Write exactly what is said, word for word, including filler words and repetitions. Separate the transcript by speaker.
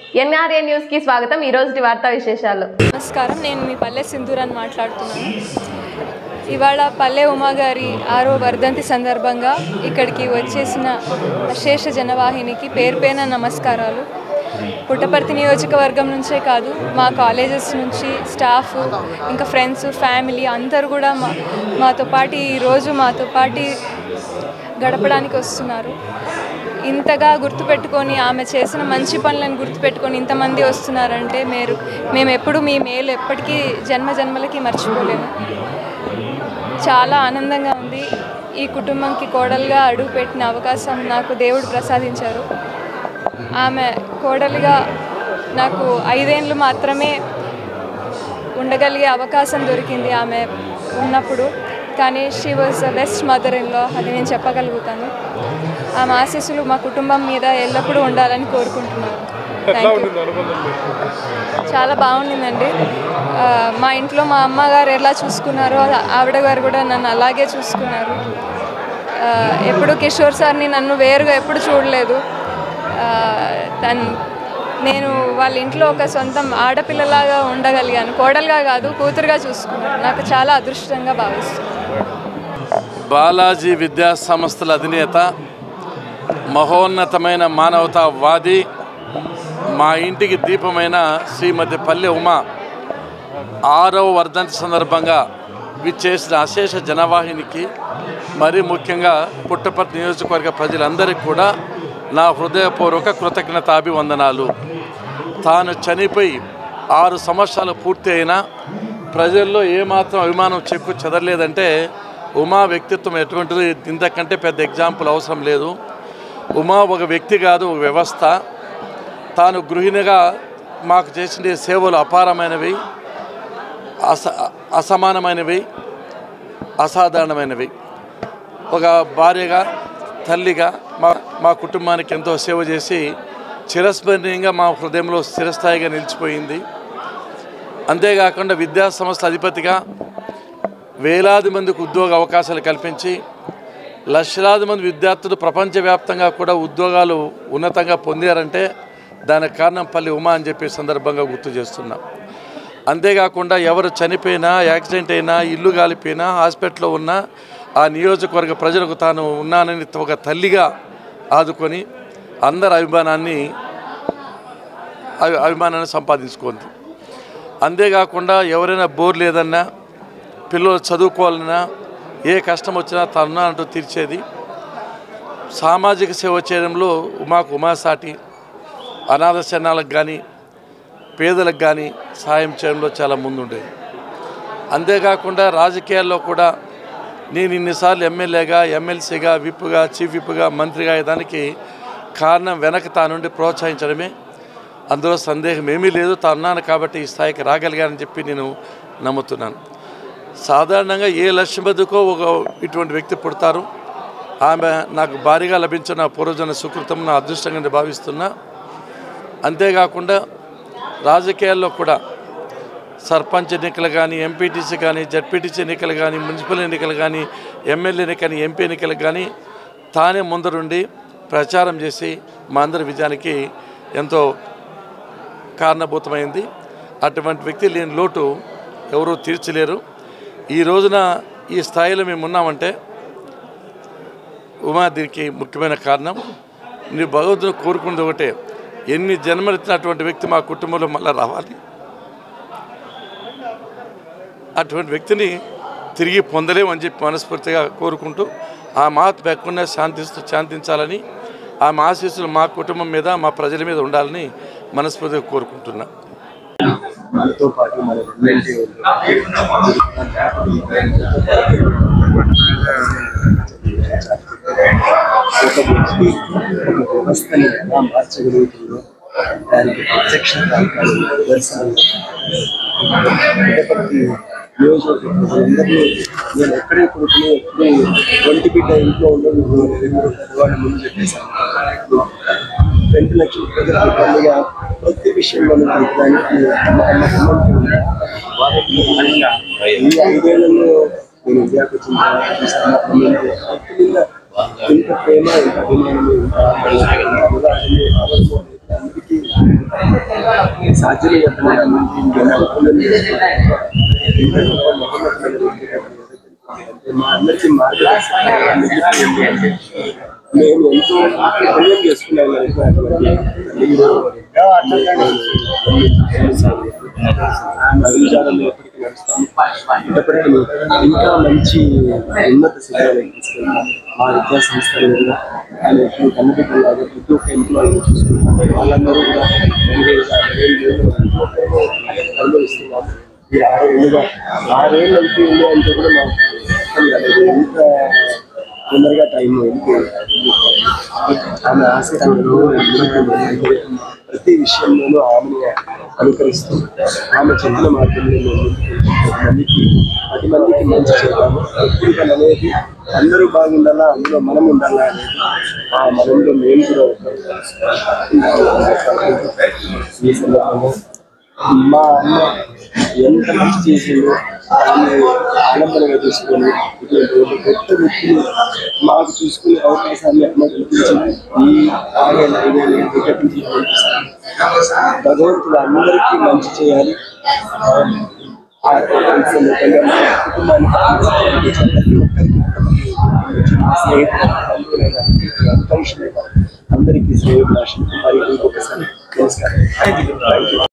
Speaker 1: NRA news కి స్వాగతం. ఈ రోజు వార్తా విశేషాలు.
Speaker 2: నమస్కారం, నేను మీ పల్లె సింధూరాన్ని మాట్లాడుతున్నాను. ఇవాళ పల్లె ఉమా గారి ఆరో వర్ధంతి సందర్భంగా ఇక్కడికి వచ్చేసిన అశేష జనవాహినికి పేరు పేరున నమస్కారాలు. పుట్టపర్తి నియోజకవర్గం నుంచే కాదు, మా కాలేజెస్ నుంచి స్టాఫ్, ఇంకా ఫ్రెండ్స్, ఫ్యామిలీ అందరూ కూడా మా మాతో పాటు ఈరోజు మాతో పాటు గడపడానికి వస్తున్నారు. ఇంతగా గుర్తుపెట్టుకొని, ఆమె చేసిన మంచి పనులను గుర్తుపెట్టుకొని ఇంతమంది వస్తున్నారంటే మీరు మేము ఎప్పుడు మీ మేలు ఎప్పటికీ జన్మ జన్మలకి మర్చిపోలేము. చాలా ఆనందంగా ఉంది. ఈ కుటుంబంకి కోడలుగా అడుగు పెట్టిన అవకాశం నాకు దేవుడు ప్రసాదించారు. ఆమె కోడలుగా నాకు ఐదేళ్ళు మాత్రమే ఉండగలిగే అవకాశం దొరికింది ఆమె ఉన్నప్పుడు. కానీ she was the best mother in law, అది నేను చెప్పగలుగుతాను. ఆమె ఆశీస్సులు మా కుటుంబం మీద ఎల్లప్పుడూ ఉండాలని కోరుకుంటున్నాను. Thank you. చాలా బాగుండిందండి. మా ఇంట్లో మా అమ్మగారు ఎలా చూసుకున్నారో ఆవిడ గారు కూడా నన్ను అలాగే చూసుకున్నారు. ఎప్పుడు కిషోర్ సార్ని నన్ను వేరుగా ఎప్పుడు చూడలేదు. తను నేను వాళ్ళ ఇంట్లో ఒక సొంతం ఆడపిల్లలాగా ఉండగలిగాను. కోడలుగా కాదు, కూతురుగా చూసుకున్నాను. నాకు చాలా అదృష్టంగా భావిస్తున్నాను.
Speaker 3: బాలాజీ విద్యా సంస్థల అధినేత, మహోన్నతమైన మానవతావాది, మా ఇంటికి దీపమైన శ్రీమతి పల్లె ఉమా ఆరవ వర్ధంతి సందర్భంగా విచ్చేసిన అశేష జనవాహినికి, మరీ ముఖ్యంగా పుట్టపర్తి నియోజకవర్గ ప్రజలందరికీ కూడా నా హృదయపూర్వక కృతజ్ఞతాభివందనాలు. తాను చనిపోయి ఆరు సంవత్సరాలు పూర్తి అయినా ప్రజల్లో ఏమాత్రం అభిమానం చెక్కు చెదరలేదంటే ఉమా వ్యక్తిత్వం ఎటువంటిది, ఇంతకంటే పెద్ద ఎగ్జాంపుల్ అవసరం లేదు. ఉమా ఒక వ్యక్తి కాదు, ఒక వ్యవస్థ. తాను గృహిణిగా మాకు చేసిన సేవలు అపారమైనవి, అస అసమానమైనవి, అసాధారణమైనవి. ఒక భార్యగా, తల్లిగా మా మా కుటుంబానికి ఎంతో సేవ చేసి చిరస్మరణీయంగా మా హృదయంలో స్థిరస్థాయిగా నిలిచిపోయింది. అంతేకాకుండా విద్యా సంస్థ అధిపతిగా వేలాది మందికి ఉద్యోగ అవకాశాలు కల్పించి లక్షలాది మంది విద్యార్థులు ప్రపంచవ్యాప్తంగా కూడా ఉద్యోగాలు ఉన్నతంగా పొందారంటే దానికి కారణం పల్లె ఉమా అని చెప్పే సందర్భంగా గుర్తు చేస్తున్నాం. అంతేకాకుండా ఎవరు చనిపోయినా, యాక్సిడెంట్ అయినా, ఇల్లు కాలిపోయినా, హాస్పిటల్లో ఉన్నా ఆ నియోజకవర్గ ప్రజలకు తాను ఉన్నానని ఒక తల్లిగా ఆదుకొని అందరి అభిమానాన్ని అభిమానాన్ని సంపాదించుకుంది. అంతేకాకుండా ఎవరైనా బోర్ లేదన్నా, పిల్లలు చదువుకోవాలన్నా, ఏ కష్టం వచ్చినా తానున్నా అంటూ తీర్చేది. సామాజిక సేవ చేయడంలో ఉమాకు ఉమాసాటి. అనాథ శరణాలకు కానీ, పేదలకు కానీ సాయం చేయడంలో చాలా ముందుండేది. అంతేకాకుండా రాజకీయాల్లో కూడా నేను ఇన్నిసార్లు ఎమ్మెల్యేగా, ఎమ్మెల్సీగా, విప్పుగా, చీఫ్ విప్పుగా, మంత్రిగా అయ్యేదానికి కారణం వెనక తానుండి ప్రోత్సహించడమే. అందులో సందేహం ఏమీ లేదు. తానున్నాను కాబట్టి ఈ స్థాయికి రాగలిగానని చెప్పి నేను నమ్ముతున్నాను. సాధారణంగా ఏ లక్ష్య బదుకో ఒక ఇటువంటి వ్యక్తి పుడతారు. ఆమె నాకు భారీగా లభించిన పూర్వజన సుకృతం, నా అదృష్టంగా భావిస్తున్నా. అంతేకాకుండా రాజకీయాల్లో కూడా సర్పంచ్ ఎన్నికలు కానీ, ఎంపీటీసీ కానీ, జడ్పీటీసీ ఎన్నికలు కానీ, మున్సిపల్ ఎన్నికలు కానీ, ఎమ్మెల్యే ఎన్నికలు, ఎంపీ ఎన్నికలకు కానీ తానే ముందరుండి ప్రచారం చేసి మా అందరి విజయానికి ఎంతో కారణభూతమైంది. అటువంటి వ్యక్తి లేని లోటు ఎవరూ తీర్చలేరు. ఈ రోజున ఈ స్థాయిలో మేము ఉన్నామంటే ఉమా దీనికి ముఖ్యమైన కారణం. నీ భగవంతుని కోరుకున్నది ఒకటే, ఎన్ని జన్మలెత్తినటువంటి వ్యక్తి మా కుటుంబంలో మళ్ళీ రావాలి, అటువంటి వ్యక్తిని తిరిగి పొందలేమని చెప్పి మనస్ఫూర్తిగా కోరుకుంటూ ఆ మాత పెక్కకుండా శాంతిస్తూ శాంతించాలని, ఆమె ఆశీస్సులు మా కుటుంబం మీద, మా ప్రజల మీద ఉండాలని మనస్ఫూర్తిగా కోరుకుంటున్నా.
Speaker 4: దానికి ప్రత్యక్ష నియోజకవర్గందరినీ నేను ఎక్కడే కొడుకుని ఎప్పుడు ఒంటి బిడ్డ ఇంట్లో ఉండదు వాళ్ళు ముందు చెప్పేశాను. రెండు లక్షల ప్రజలకు పండుగ ప్రతి విషయంలో ఈ ఐదేళ్లలో నేను విద్యాకు వచ్చిన ఇంత ప్రేమ ఇంత అభిమానం అందుకే సాధ్యమయ్యేటువంటి మా అందరికీ మార్గదర్శకం మేము ఎంతో పుణ్యం చేసుకున్నాం విచారంలో ఎప్పటికీ నడుస్తాము. ఇప్పటికీ ఇంకా మంచి ఉన్నత శిఖరాలకు తీసుకెళ్తాం. మా విద్యా సంస్థలు కూడా ఆయన ఎప్పుడు కన్నబిడ్డలాగా ప్రతి ఒక్క ఎంప్లాయీ చూసుకుంటాం. వాళ్ళందరూ కూడా అనుభవిస్తున్నాము. ఈ ఆరేళ్ళుగా ఆరేళ్ళు అయితే ఉంది అంటే కూడా మాకు ఎంత తొందరగా టైం ఆమె ఆశీర్వాదంలో ప్రతి విషయంలోనూ ఆమెను అనుకరిస్తూ ఆమె చెప్పిన మార్గంలో మందికి పది మందికి మంచి చేద్దాము. ఎప్పుడు అనేది అందరూ బాగుండాలా, అందులో మనం ఉండాలా అనేది ఆ మనంలో మేము కూడా ఈ సందర్భంగా మా అమ్మ ఎంత మంచి చేసిందో దాన్ని ఆలంబనగా తీసుకొని ఇటువంటి కొత్త వ్యక్తులు మాకు చూసుకునే అవకాశాన్ని అమ్మ కల్పించింది. ఈ ఆరేళ్ళ ఐదేళ్ళ క్రికెట్ నుంచి భగవంతుడు అందరికీ మంచి చేయాలి. కుటుంబానికి స్నేహితులు అందరికీ శ్రేయోభిలాషం. మరి ఇంకొకసారి నమస్కారం.